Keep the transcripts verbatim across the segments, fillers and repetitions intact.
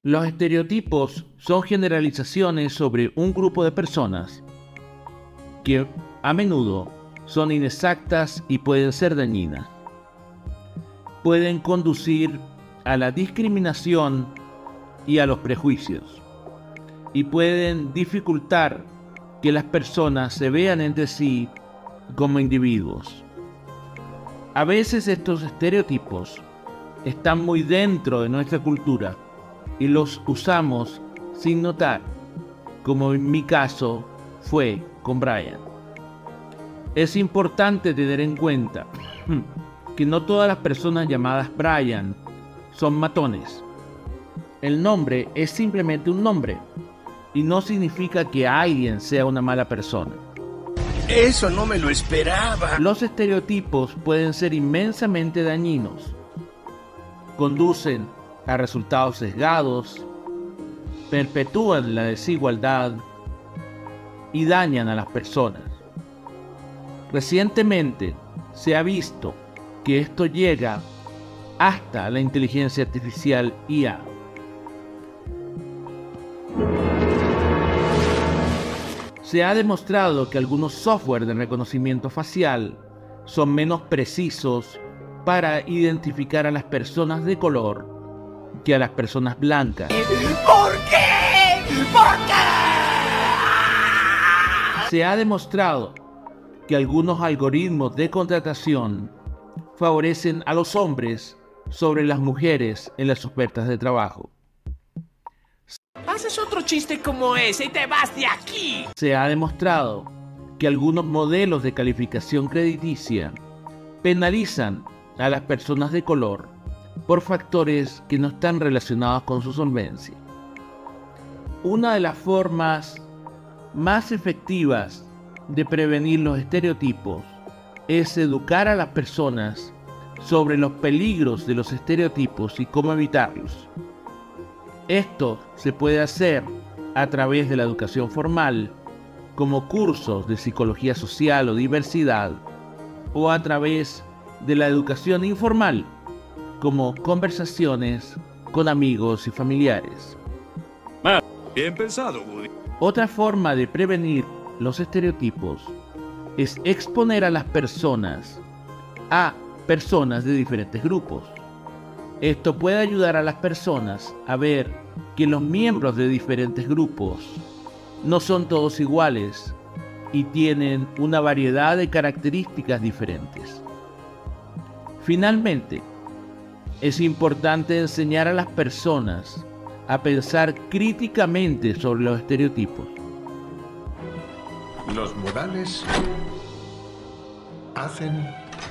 Los estereotipos son generalizaciones sobre un grupo de personas que a menudo son inexactas y pueden ser dañinas. Pueden conducir a la discriminación y a los prejuicios, y pueden dificultar que las personas se vean entre sí como individuos. A veces estos estereotipos están muy dentro de nuestra cultura y los usamos sin notar, como en mi caso fue con Brian. Es importante tener en cuenta que no todas las personas llamadas Brian son matones. El nombre es simplemente un nombre y no significa que alguien sea una mala persona. Eso no me lo esperaba. Los estereotipos pueden ser inmensamente dañinos. Conducen a resultados sesgados, perpetúan la desigualdad y dañan a las personas. Recientemente se ha visto que esto llega hasta la inteligencia artificial I A. Se ha demostrado que algunos software de reconocimiento facial son menos precisos para identificar a las personas de color que a las personas blancas. ¿Por qué? ¿Por qué? Se ha demostrado que algunos algoritmos de contratación favorecen a los hombres sobre las mujeres en las ofertas de trabajo. Haces otro chiste como ese y te vas de aquí. Se ha demostrado que algunos modelos de calificación crediticia penalizan a las personas de color por factores que no están relacionados con su solvencia. Una de las formas más efectivas de prevenir los estereotipos es educar a las personas sobre los peligros de los estereotipos y cómo evitarlos. Esto se puede hacer a través de la educación formal, como cursos de psicología social o diversidad, o a través de la educación informal, como conversaciones con amigos y familiares. Ah, bien pensado, Woody. Otra forma de prevenir los estereotipos es exponer a las personas a personas de diferentes grupos. Esto puede ayudar a las personas a ver que los miembros de diferentes grupos no son todos iguales y tienen una variedad de características diferentes. Finalmente, es importante enseñar a las personas a pensar críticamente sobre los estereotipos. Los modales hacen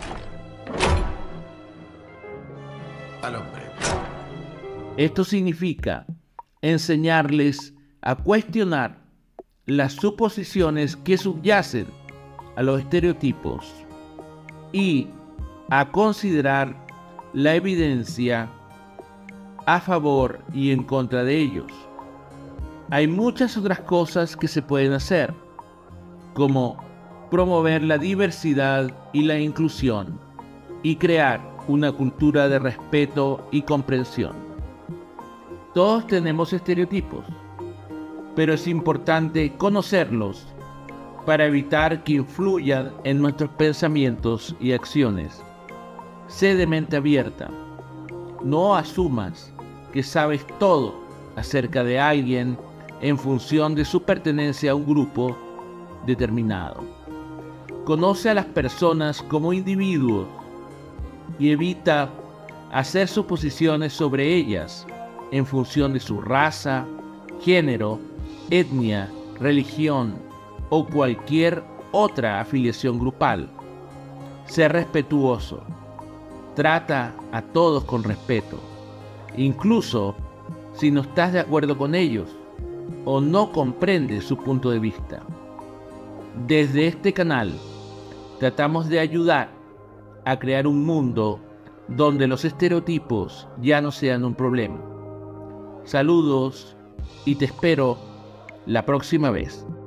al hombre. Esto significa enseñarles a cuestionar las suposiciones que subyacen a los estereotipos y a considerar la evidencia a favor y en contra de ellos. Hay muchas otras cosas que se pueden hacer, como promover la diversidad y la inclusión y crear una cultura de respeto y comprensión. Todos tenemos estereotipos, pero es importante conocerlos para evitar que influyan en nuestros pensamientos y acciones. Sé de mente abierta. No asumas que sabes todo acerca de alguien en función de su pertenencia a un grupo determinado. Conoce a las personas como individuos y evita hacer suposiciones sobre ellas en función de su raza, género, etnia, religión o cualquier otra afiliación grupal. Sé respetuoso. Trata a todos con respeto, incluso si no estás de acuerdo con ellos o no comprendes su punto de vista. Desde este canal, tratamos de ayudar a crear un mundo donde los estereotipos ya no sean un problema. Saludos y te espero la próxima vez.